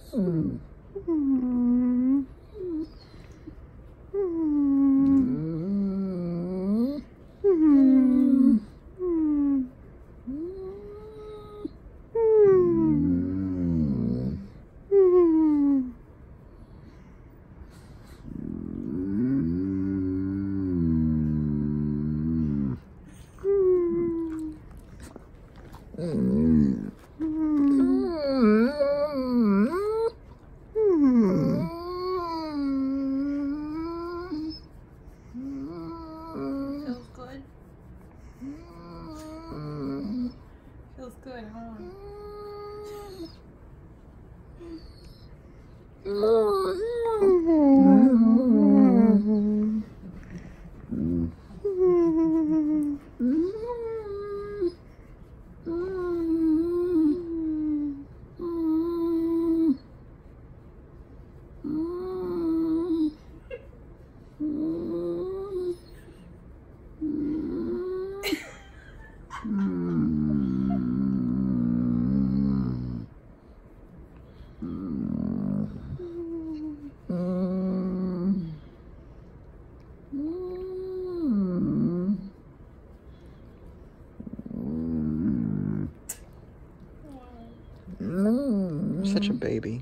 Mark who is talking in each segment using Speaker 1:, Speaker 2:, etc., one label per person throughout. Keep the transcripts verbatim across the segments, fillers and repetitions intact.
Speaker 1: Mm.
Speaker 2: Feels good, huh?
Speaker 1: Such a baby.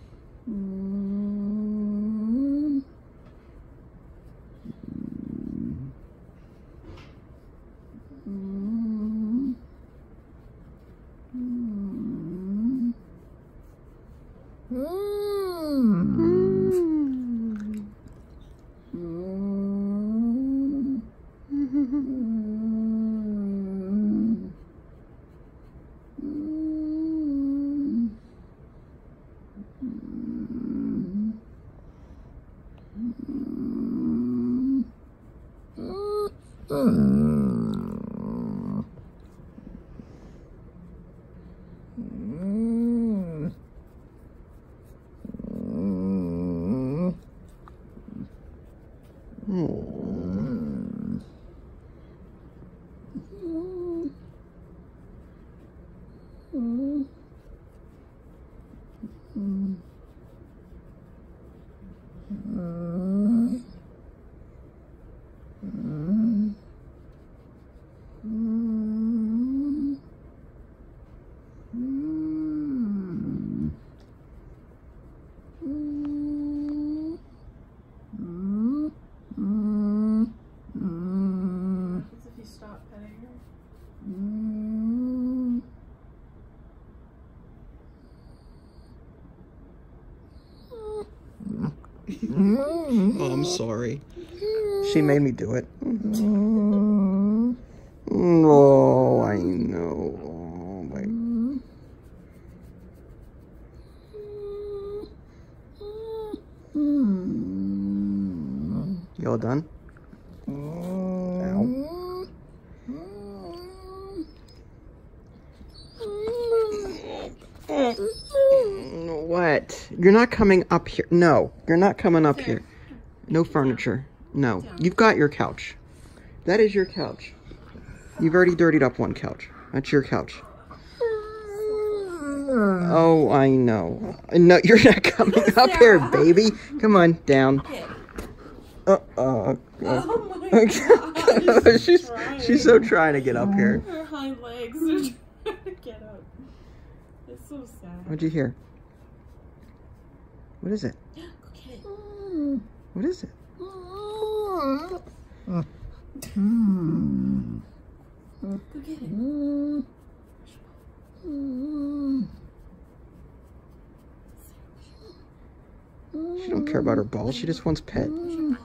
Speaker 1: Oh, I'm sorry. She made me do it. Oh, I know. Oh, my. You all done? Ow. What? You're not coming up here. No, you're not coming up here. No furniture. No. You've got your couch. That is your couch. You've already dirtied up one couch. That's your couch. Oh, I know. No, you're not coming up here, baby. Come on, down. Uh-uh.
Speaker 2: Oh my God.
Speaker 1: she's, she's so trying to get up here.
Speaker 2: Her hind legs are trying to get up. It's so sad.
Speaker 1: What'd you hear? What is it?
Speaker 2: Okay.
Speaker 1: What is it?
Speaker 2: Go get it.
Speaker 1: She don't care about her balls. She just wants pet.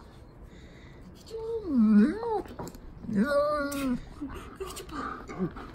Speaker 2: Go get your ball.